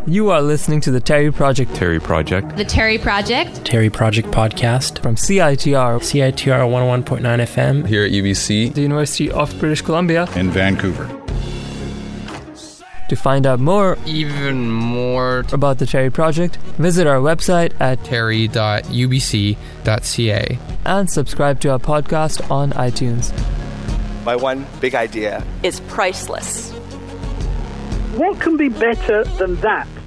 You are listening to the Terry Project. Terry Project. The Terry Project. Terry Project Podcast. From CiTR. CiTR 101.9 FM. Here at UBC. The University of British Columbia. In Vancouver. To find out even more about the Terry Project, visit our website at terry.ubc.ca and subscribe to our podcast on iTunes. My one big idea is priceless. What can be better than that?